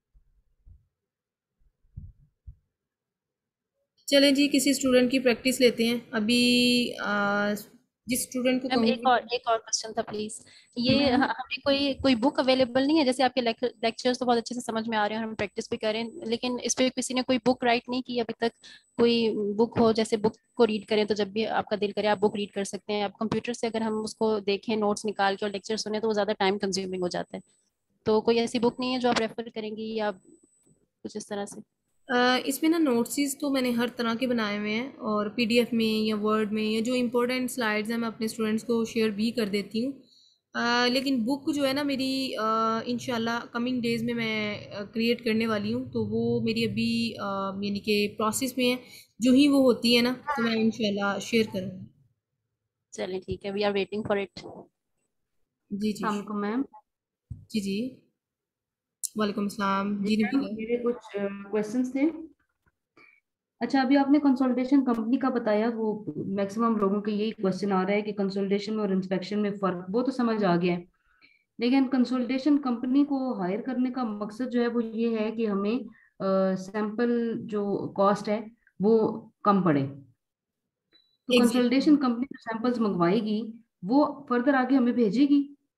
चलें जी, किसी स्टूडेंट की प्रैक्टिस लेते हैं अभी। जिस स्टूडेंट को मैम कहूँगी। एक और क्वेश्चन था प्लीज। ये हमें कोई कोई बुक अवेलेबल नहीं है? जैसे आपके लेक्चर्स तो बहुत अच्छे से समझ में आ रहे हैं और हम प्रैक्टिस भी कर रहे हैं, लेकिन इस पे किसी ने कोई बुक राइट नहीं की अभी तक? कोई बुक हो जैसे बुक को रीड करें तो जब भी आपका दिल करे आप बुक रीड कर सकते हैं। आप कंप्यूटर से अगर हम उसको देखें नोट्स निकाल के और लेक्चर सुने तो वो ज्यादा टाइम कंज्यूमिंग हो जाता है। तो कोई ऐसी बुक नहीं है जो आप रेफर करेंगी या कुछ इस तरह से? इसमें ना नोट्स तो मैंने हर तरह के बनाए हुए हैं, और पीडीएफ में या वर्ड में, या जो इम्पोर्टेंट स्लाइड्स हैं मैं अपने स्टूडेंट्स को शेयर भी कर देती हूँ। लेकिन बुक जो है ना मेरी इंशाल्लाह कमिंग डेज़ में मैं क्रिएट करने वाली हूँ, तो वो मेरी अभी यानी कि प्रोसेस में है। जो ही वो होती है ना तो मैं इंशाल्लाह शेयर करूँगी। चलें ठीक है, we are waiting for it. जी मैम जी। वालेकुम अस्सलाम जी जी मैम, नबीला। मेरे कुछ क्वेश्चंस थे। अच्छा, अभी आपने कंसोलिडेशन कंपनी का बताया, वो मैक्सिमम लोगों के यही क्वेश्चन आ रहा है कि कंसोलिडेशन और इंस्पेक्शन में फर्क, वो तो समझ आ गया है। लेकिन कंसोलिडेशन कंपनी को हायर करने का मकसद जो है वो ये है कि हमें सैंपल जो कॉस्ट है वो कम पड़े। तो एग्जैक्टली। कंसोलिडेशन कंपनी जो सैंपल्स मंगवाएगी वो फर्दर आगे हमें भेजेगी।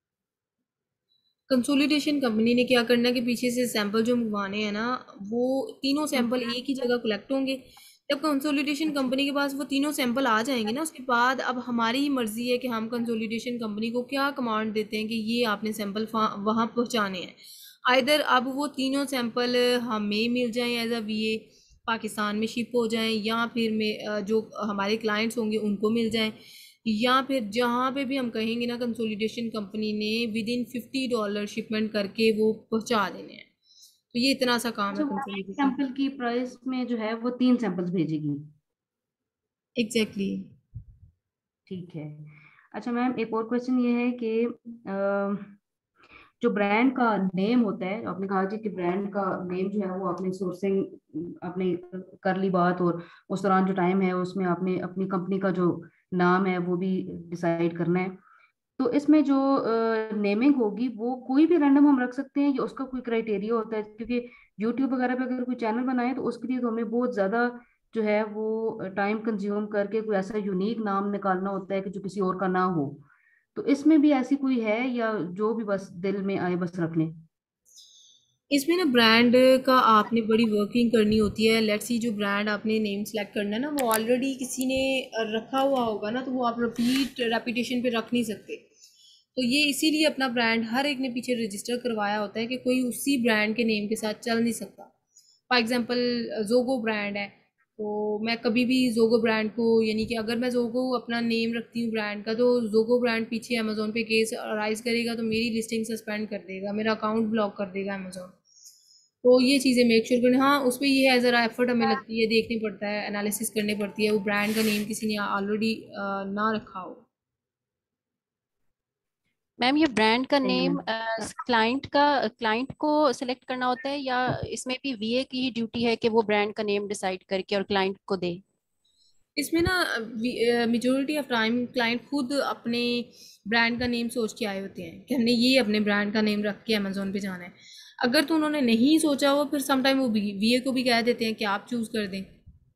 कंसोलिडेशन कंपनी ने क्या करना है कि पीछे से सैंपल जो मंगवाने हैं ना, वो तीनों सैंपल एक ही जगह कलेक्ट होंगे। जब कंसोलिडेशन अच्छा। कंपनी के पास वो तीनों सैंपल आ जाएंगे ना, उसके बाद अब हमारी ही मर्जी है कि हम कंसोलिडेशन कंपनी को क्या कमांड देते हैं कि ये आपने सैंपल वहाँ पहुँचाने हैं। आइदर अब वो तीनों सैंपल हमें मिल जाएं एज अ वीए, पाकिस्तान में शिप हो जाएं, या फिर जो हमारे क्लाइंट्स होंगे उनको मिल जाएं, या फिर जहाँ पे भी हम कहेंगे ना कंसोलिडेशन कंपनी ने विद इन $50 शिपमेंट करके वो पहुँचा देने हैं। तो ये इतना सा काम है अच्छा, वो एक कंसोलिडेशन। सैंपल की प्राइस में जो है वो 3 सैंपल्स भेजेगी। एग्जैक्टली। ठीक है। अच्छा मैम, एक और क्वेश्चन ये है कि जो ब्रांड का नेम होता है, आपने कहा जी कि ब्रांड का नेम जो है वो आपने सोर्सिंग आपने कर ली बात, और उस दौरान जो टाइम है उसमें आपने अपनी कंपनी का जो नाम है वो भी डिसाइड करना है। तो इसमें जो नेमिंग होगी वो कोई भी रैंडम हम रख सकते हैं या उसका कोई क्राइटेरिया होता है? क्योंकि यूट्यूब वगैरह पे अगर कोई चैनल बनाए तो उसके लिए तो हमें बहुत ज्यादा जो है वो टाइम कंज्यूम करके कोई ऐसा यूनिक नाम निकालना होता है कि जो किसी और का ना हो। तो इसमें भी ऐसी कोई है या जो भी बस दिल में आए बस रख लें? इसमें ना ब्रांड का आपने बड़ी वर्किंग करनी होती है। लेट्स सी जो ब्रांड आपने नेम सेलेक्ट करना है ना, वो ऑलरेडी किसी ने रखा हुआ होगा ना, तो वो आप रिपीट रेपुटेशन पे रख नहीं सकते। तो ये इसीलिए अपना ब्रांड हर एक ने पीछे रजिस्टर करवाया होता है कि कोई उसी ब्रांड के नेम के साथ चल नहीं सकता। फॉर एग्जांपल जोगो ब्रांड है, तो मैं कभी भी जोगो ब्रांड को, यानी कि अगर मैं जोगो अपना नेम रखती हूँ ब्रांड का, तो जोगो ब्रांड पीछे अमेजोन पे केस राइज करेगा तो मेरी लिस्टिंग सस्पेंड कर देगा, मेरा अकाउंट ब्लॉक कर देगा अमेजोन। तो ये चीज़ें मेक श्योर करनी, हाँ उस पर ये है ज़रा एफर्ट हमें लगती है, देखनी पड़ता है, एनालिसिस करनी पड़ती है वो ब्रांड का नेम किसी ने ऑलरेडी ना रखा हो। मैम ये ब्रांड का सही नेम है। क्लाइंट को सिलेक्ट करना होता है, या इसमें भी वीए की ही ड्यूटी है कि वो ब्रांड का नेम डिसाइड करके और क्लाइंट को दे? इसमें ना मेजोरिटी ऑफ टाइम क्लाइंट खुद अपने ब्रांड का नेम सोच के आए होते हैं कि हमने ये अपने ब्रांड का नेम रख के अमेजोन पे जाना है। अगर तो उन्होंने नहीं सोचा हो, फिर समटाइम वो वीए को भी कह देते हैं कि आप चूज़ कर दें।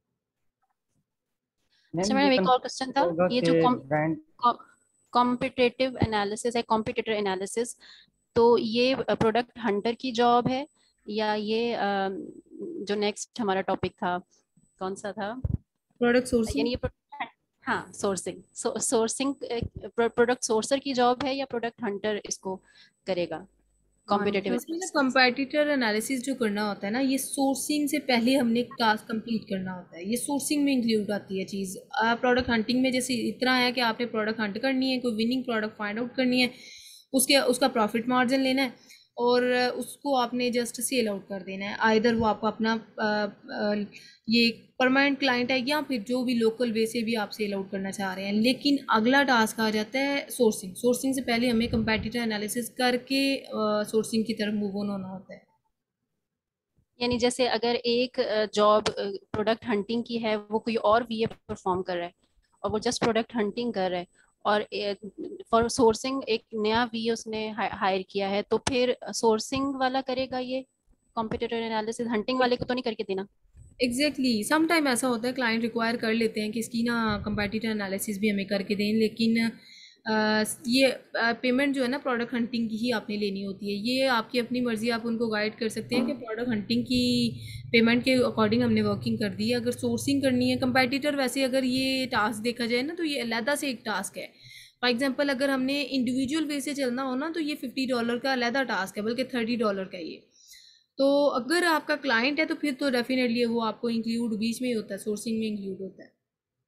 अच्छा मैम ये मैडम, एक और क्वेश्चन कंफर्म था। होगा ये कि जो ब्रांड कॉम्पिटिटिव एनालिसिस है, कॉम्पिटिटर एनालिसिस, तो ये प्रोडक्ट हंटर की जॉब है, या ये जो नेक्स्ट हमारा टॉपिक था कौन सा था, प्रोडक्ट सोर्सिंग। यानी ये हाँ सोर्सिंग, सोर्सिंग प्रोडक्ट सोर्सर की जॉब है, या प्रोडक्ट हंटर इसको करेगा हाँ कॉम्पिटिटिव जी। इसमें ना एनालिसिस? कंपैटिटर एनालिसिस जो करना होता है ना, ये सोर्सिंग से पहले हमने एक टास्क कंप्लीट करना होता है, ये सोर्सिंग में इंक्लूड आती है चीज़। प्रोडक्ट हंटिंग में जैसे इतना है कि आपने प्रोडक्ट हंट करनी है, कोई विनिंग प्रोडक्ट फाइंड आउट करनी है, उसका प्रॉफिट मार्जिन लेना है, और उसको आपने जस्ट सेल आउट कर देना है। आइदर वो आपको अपना ये परमानेंट क्लाइंट है, या फिर जो भी लोकल वे से भी आप सेल आउट करना चाह रहे हैं। लेकिन अगला टास्क आ जाता है सोर्सिंग। सोर्सिंग से पहले हमें कंपेटिटर एनालिसिस करके सोर्सिंग की तरफ मूव ऑन होना होता है। यानी जैसे अगर एक जॉब प्रोडक्ट हंटिंग की है, वो कोई और वीए परफॉर्म कर रहा है और वो जस्ट प्रोडक्ट हंटिंग कर रहा है, और फॉर सोर्सिंग एक नया वीए उसने हायर किया है, तो फिर सोर्सिंग वाला करेगा ये कॉम्पिटिटर एनालिसिस, हंटिंग वाले को तो नहीं करके देना? एग्जैक्टली समटाइम ऐसा होता है क्लाइंट रिक्वायर कर लेते हैं कि इसकी ना कंपेटिटर एनालिसिस भी हमें करके दें, लेकिन ये पेमेंट जो है ना प्रोडक्ट हंटिंग की ही आपने लेनी होती है। ये आपकी अपनी मर्ज़ी, आप उनको गाइड कर सकते हैं कि प्रोडक्ट हंटिंग की पेमेंट के अकॉर्डिंग हमने वर्किंग कर दी है। अगर सोर्सिंग करनी है कंपेटिटर, वैसे अगर ये टास्क देखा जाए ना, तो ये अलहदा से एक टास्क है। फॉर एग्जांपल अगर हमने इंडिविजुअल वे से चलना हो ना, तो ये $50 का अलहदा टास्क है, बल्कि $30 का ये। तो अगर आपका क्लाइंट है तो फिर तो डेफिनेटली वो आपको इंक्लूड बीच में ही होता है, सोर्सिंग में इंक्लूड होता है।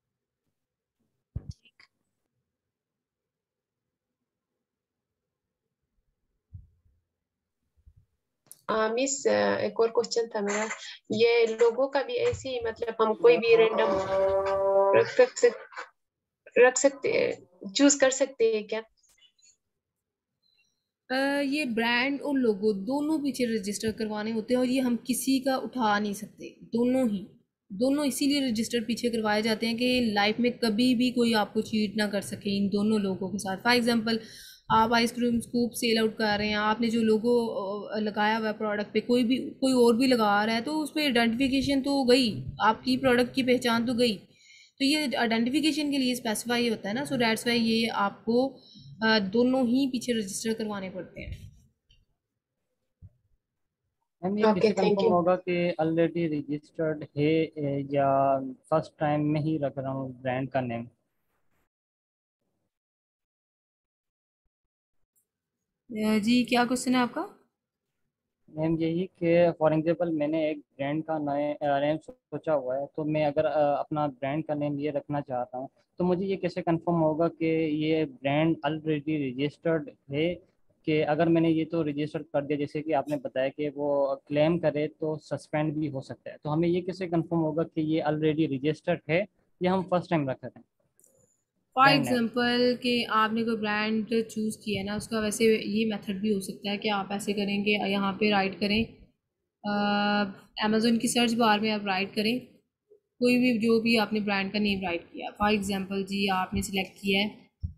मिस, एक और क्वेश्चन था मेरा। ये लोगों का भी ऐसे ही, मतलब हम कोई भी रैंडम रख सकते चूज कर सकते हैं क्या? ये ब्रांड और लोगो दोनों पीछे रजिस्टर करवाने होते हैं और ये हम किसी का उठा नहीं सकते, दोनों इसीलिए रजिस्टर पीछे करवाए जाते हैं कि लाइफ में कभी भी कोई आपको चीट ना कर सके इन दोनों लोगों के साथ। फॉर एग्जांपल, आप आइसक्रीम स्कूप सेल आउट कर रहे हैं, आपने जो लोगो लगाया हुआ है प्रोडक्ट पे, कोई और भी लगा रहा है, तो उस पर आइडेंटिफिकेशन तो गई, आपकी प्रोडक्ट की पहचान तो गई। तो ये आइडेंटिफिकेशन के लिए स्पेसिफाई होता है ना, सो दैट्स वाई ये आपको दोनों ही पीछे रजिस्टर करवाने पड़ते हैं। मैम ये ओके, कैसे थैंक कंफर्म यू। होगा कि ऑलरेडी रजिस्टर्ड है या फर्स्ट टाइम में ही रख रहा हूँ ब्रांड का नेम? जी क्या क्वेश्चन है आपका? मैम यही कि फॉर एग्जांपल मैंने एक ब्रांड का नए नेम सोचा हुआ है, तो मैं अगर अपना ब्रांड का नेम ये रखना चाहता हूँ, तो मुझे ये कैसे कंफर्म होगा कि ये ब्रांड ऑलरेडी रजिस्टर्ड है? कि अगर मैंने ये तो रजिस्टर कर दिया, जैसे कि आपने बताया कि वो क्लेम करे तो सस्पेंड भी हो सकता है, तो हमें ये कैसे कंफर्म होगा कि ये ऑलरेडी रजिस्टर्ड है या हम फर्स्ट टाइम रख रहे हैं फॉर ब्रांड नेम? एग्जांपल कि आपने कोई ब्रांड चूज़ किया है ना, उसका वैसे ये मेथड भी हो सकता है कि आप ऐसे करेंगे, यहाँ पे राइट करें, अमेज़ोन की सर्च बार में आप राइट करें कोई भी जो भी आपने ब्रांड का नेम राइट किया। फॉर एग्जांपल जी आपने सिलेक्ट किया है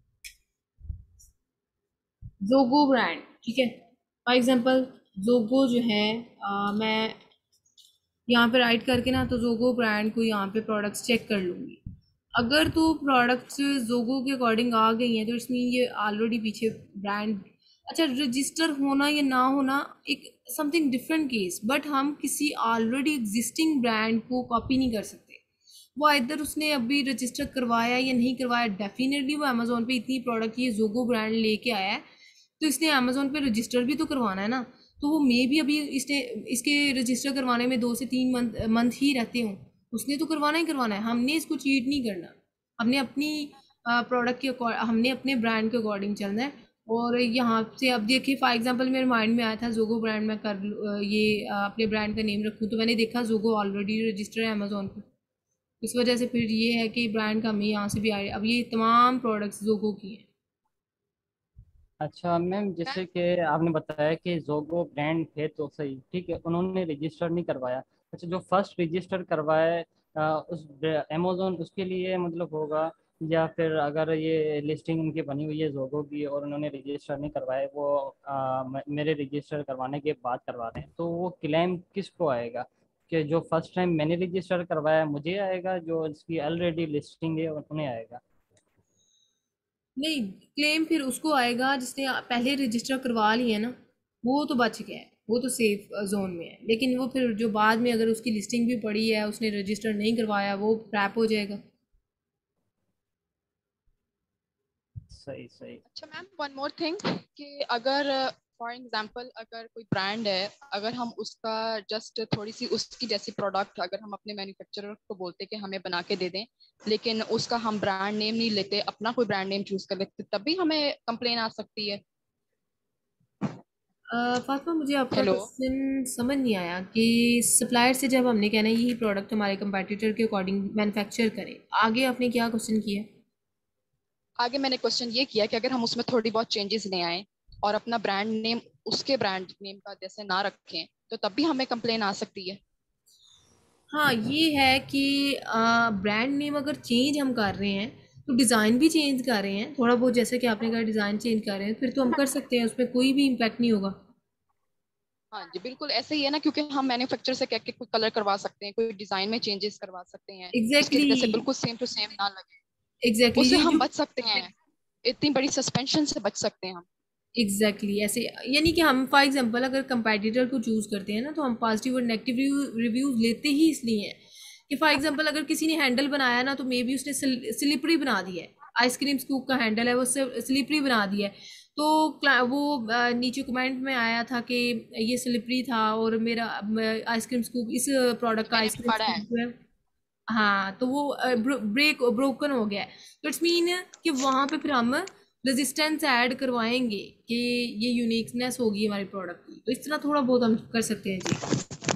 जोगो ब्रांड, ठीक है। फॉर एग्जांपल जोगो जो है मैं यहाँ पे राइट करके ना तो जोगो ब्रांड को यहाँ पे प्रोडक्ट्स चेक कर लूँगी। अगर तो प्रोडक्ट्स जोगो के अकॉर्डिंग आ गई हैं तो इट्स मीन ये ऑलरेडी पीछे ब्रांड, अच्छा रजिस्टर होना या ना होना एक समथिंग डिफरेंट केस, बट हम किसी ऑलरेडी एग्जिस्टिंग ब्रांड को कॉपी नहीं कर सकते। वो इधर उसने अभी रजिस्टर करवाया या नहीं करवाया, डेफिनेटली वो अमेजोन पे इतनी प्रोडक्ट ये जोगो ब्रांड लेके आया है तो इसने अमेजोन पे रजिस्टर भी तो करवाना है ना। तो वो मे भी अभी इसने इसके रजिस्टर करवाने में 2 से 3 मंथ ही रहते हों, उसने तो करवाना ही करवाना है। हमने इसको चीट नहीं करना, हमने अपनी प्रोडक्ट के हमने अपने ब्रांड के अकॉर्डिंग चलना है। और यहाँ से अब देखिए फॉर एग्जांपल मेरे माइंड में आया था जोगो ब्रांड में अपने ब्रांड का नेम रखूँ, तो मैंने देखा जोगो ऑलरेडी रजिस्टर है अमेजोन पर, इस वजह से फिर ये है कि ब्रांड का हमें यहाँ से भी आए। अब ये तमाम प्रोडक्ट्स जोगो की हैं। अच्छा मैम, जैसे कि आपने बताया कि जोगो ब्रांड है तो सही, ठीक है, उन्होंने रजिस्टर नहीं करवाया। अच्छा, जो फर्स्ट रजिस्टर करवाए उस अमेजोन उसके लिए मतलब होगा, या फिर अगर ये लिस्टिंग उनकी बनी हुई है जोगो की और उन्होंने रजिस्टर नहीं करवाए, वो मेरे रजिस्टर करवाने के बाद करवा रहे हैं, तो वो क्लेम किसको आएगा? कि जो फर्स्ट टाइम मैंने रजिस्टर करवाया मुझे आएगा, जो इसकी ऑलरेडी लिस्टिंग है उन्हें आएगा? नहीं, क्लेम फिर उसको आएगा जिसने पहले रजिस्टर करवा लिया है ना, वो तो बच गया है, वो तो सेफ जोन में है। लेकिन वो फिर जो बाद में अगर उसकी लिस्टिंग भी पड़ी है उसने रजिस्टर नहीं करवाया, वो ट्रैप हो जाएगा। सही सही। अच्छा मैम, वन मोर थिंग कि अगर फॉर एग्जांपल अगर कोई ब्रांड है, अगर हम उसका जस्ट थोड़ी सी उसकी जैसी प्रोडक्ट अगर हम अपने मैन्युफैक्चरर को बोलते कि हमें बना के दे दें, लेकिन उसका हम ब्रांड नेम नहीं लेते, अपना कोई ब्रांड नेम चूज कर लेते, तब भी हमें कंप्लेन आ सकती है? फातिमा मुझे आपका हेलो। क्वेश्चन समझ नहीं आया कि सप्लायर से जब हमने कहना है यही प्रोडक्ट हमारे कंपटीटर के अकॉर्डिंग मैन्युफैक्चर करें, आगे आपने क्या क्वेश्चन किया? आगे मैंने क्वेश्चन ये किया कि अगर हम उसमें थोड़ी बहुत चेंजेस ले आए और अपना ब्रांड नेम उसके ब्रांड नेम का जैसे ना रखें, तो तब भी हमें कंप्लेन आ सकती है? हाँ, ये है कि ब्रांड नेम अगर चेंज हम कर रहे हैं तो डिज़ाइन भी चेंज कर रहे हैं थोड़ा बहुत, जैसे कि आपने कहा डिज़ाइन चेंज कर रहे हैं, फिर तो हम कर सकते हैं, उसमें कोई भी इम्पैक्ट नहीं होगा। हाँ जी बिल्कुल ऐसे ही है ना, क्योंकि हम मैन्युफैक्चर से कह के कोई कलर करवा सकते हैं, कोई डिजाइन में चेंजेस करवा सकते हैं, उसकी एग्जैक्टली वजह से बिल्कुल सेम टू सेम ना लगे, एग्जैक्टली उससे ये हम जो बच सकते हैं, इतनी बड़ी सस्पेंशन से बच सकते हैं हम। एग्जैक्टली ऐसे, यानी कि हम फॉर एग्जांपल अगर कंपैटिटर को चूज़ करते हैं ना तो हम पॉजिटिव और नेगेटिव रिव्यूज लेते ही इसलिए हैं कि फॉर एग्जांपल अगर किसी ने हैंडल बनाया ना तो मे बी उसने स्लिपरी बना दिया है, आइसक्रीम स्कूप का हैंडल है वो स्लिपरी बना दिया है, तो वो नीचे कमेंट में आया था कि ये स्लिपरी था और मेरा आइसक्रीम स्कूप इस प्रोडक्ट का मैंने भी आइसक्रीम पढ़ा है। स्कूप जो है, हाँ तो वो ब्रोकन हो गया है। तो इट्स मीन कि वहाँ पे फिर हम रेजिस्टेंस ऐड करवाएंगे कि ये यूनिकनेस होगी हमारे प्रोडक्ट की, तो इस तरह थोड़ा बहुत हम कर सकते हैं जी।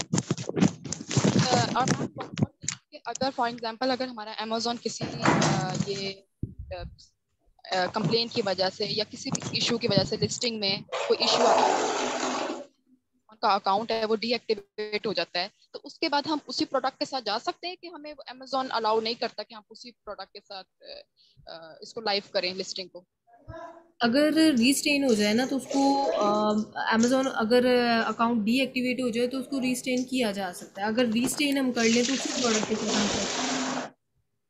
और मैम अगर फॉर एग्जांपल अगर हमारा अमेजोन किसी ये कंप्लेन की वजह से या किसी भी इशू की वजह से लिस्टिंग में कोई इशू आता है, उनका अकाउंट है वो डीएक्टिवेट हो जाता है, तो उसके बाद हम उसी प्रोडक्ट के साथ जा सकते हैं कि हमें अमेजोन अलाउ नहीं करता कि हम उसी प्रोडक्ट के साथ इसको लाइव करें लिस्टिंग को? अगर रीस्टेन हो जाए ना तो उसको अमेजोन अगर अकाउंट डीएक्टिवेट हो जाए तो उसको रीस्टेन किया जा सकता है। अगर रीस्टेन हम कर लें तो उसी प्रोडक्ट के साथ हम कर सकते हैं।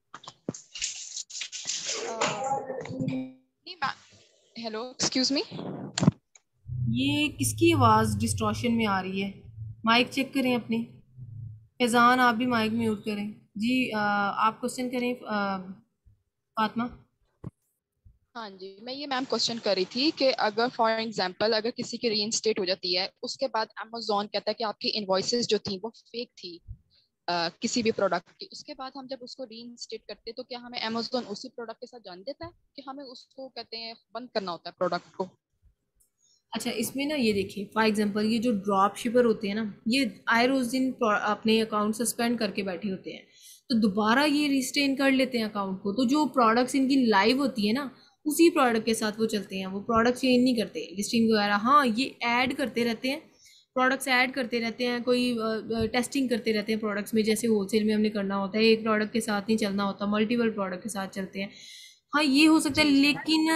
हेलो, एक्सक्यूज मी, ये किसकी आवाज़ डिस्टॉर्शन में आ रही है? माइक चेक करें अपने। फैज़ान आप भी माइक म्यूट करें जी। आप क्वेश्चन करें फातिमा। हाँ जी, मैं ये मैम क्वेश्चन कर रही थी कि अगर फॉर एग्जांपल अगर किसी की रीइंस्टेट हो जाती है, उसके बाद अमेजोन कहता है कि आपकी इनवॉइसेस जो थी वो फेक थी किसी भी प्रोडक्ट की, उसके बाद हम जब उसको रीइंस्टेट करते हैं तो क्या हमें अमेजोन उसी प्रोडक्ट के साथ जान देता है कि हमें उसको कहते हैं बंद करना होता है प्रोडक्ट को? अच्छा, इसमें ना ये देखिए फॉर एग्जांपल ये जो ड्रॉप शिपर होते हैं ना, ये आए रोज़ दिन अपने अकाउंट सस्पेंड करके बैठे होते हैं, तो दोबारा ये रिस्टेन कर लेते हैं अकाउंट को। तो जो प्रोडक्ट्स इनकी लाइव होती है ना, उसी प्रोडक्ट के साथ वो चलते हैं, वो प्रोडक्ट चेंज नहीं करते लिस्टिंग वगैरह। हाँ, ये ऐड करते रहते हैं, प्रोडक्ट्स ऐड करते रहते हैं, कोई टेस्टिंग करते रहते हैं प्रोडक्ट्स में, जैसे होलसेल में हमने करना होता है, एक प्रोडक्ट के साथ नहीं चलना होता, मल्टीपल प्रोडक्ट के साथ चलते हैं। हाँ, ये हो सकता है, लेकिन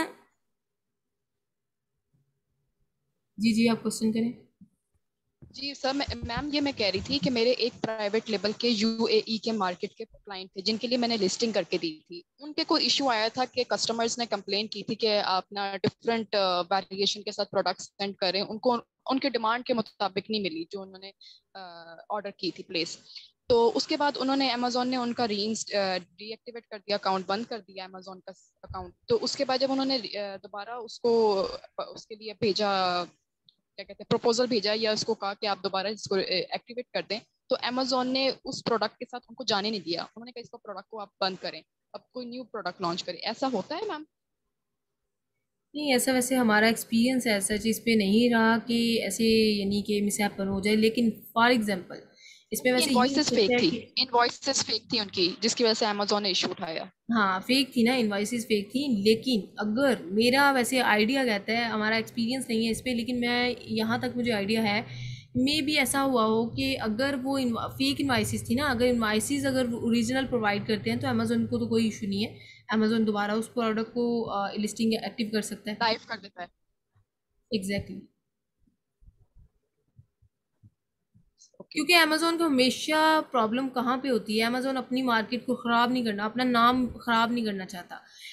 जी आप क्वेश्चन करें। जी सर, मैम ये मैं कह रही थी कि मेरे एक प्राइवेट लेवल के यूएई के मार्केट के क्लाइंट थे जिनके लिए मैंने लिस्टिंग करके दी थी। उनके कोई इशू आया था कि कस्टमर्स ने कंप्लेन की थी कि आप ना डिफरेंट वेरिएशन के साथ प्रोडक्ट्स सेंड करें, उनको उनके डिमांड के मुताबिक नहीं मिली जो उन्होंने ऑर्डर की थी प्लेस। तो उसके बाद उन्होंने अमेजोन ने उनका डीएक्टिवेट कर दिया, अकाउंट बंद कर दिया अमेजोन का अकाउंट। तो उसके बाद जब उन्होंने दोबारा उसको उसके लिए भेजा, क्या कहते हैं, प्रपोजल भेजा या उसको कहा कि आप दोबारा इसको एक्टिवेट कर दें, तो अमेजोन ने उस प्रोडक्ट के साथ उनको जाने नहीं दिया। उन्होंने कहा इसको प्रोडक्ट को आप बंद करें, अब कोई न्यू प्रोडक्ट लॉन्च करें। ऐसा होता है मैम? नहीं, ऐसा वैसे हमारा एक्सपीरियंस ऐसा चीज़ पे नहीं रहा कि ऐसे यानी कि मिसहैपन हो जाए, लेकिन फॉर एग्जांपल इसमें वैसे ये हो इनवॉइसेस सकता फेक है थी, कि इनवॉइसेस फेक थी उनकी, जिसकी वजह से अमेजोन ने इशू उठाया। हाँ, फेक थी ना, इनवॉइसेस फेक थी। लेकिन अगर मेरा वैसे आइडिया कहता है, हमारा एक्सपीरियंस नहीं है इस पे, लेकिन मैं यहाँ तक मुझे आइडिया है, मे भी ऐसा हुआ हो कि अगर वो फेक इनवॉइसेस थी ना, अगर इनवॉइसेस अगर ओरिजिनल प्रोवाइड करते हैं तो अमेजोन को तो कोई इशू नहीं है, अमेजोन दोबारा उस प्रोडक्ट को लिस्टिंग एक्टिव कर सकता है। लाइव कर देता है। एग्जैक्टली क्योंकि अमेजोन को हमेशा प्रॉब्लम कहाँ पे होती है, अमेजोन अपनी मार्केट को ख़राब नहीं करना, अपना नाम ख़राब नहीं करना चाहता।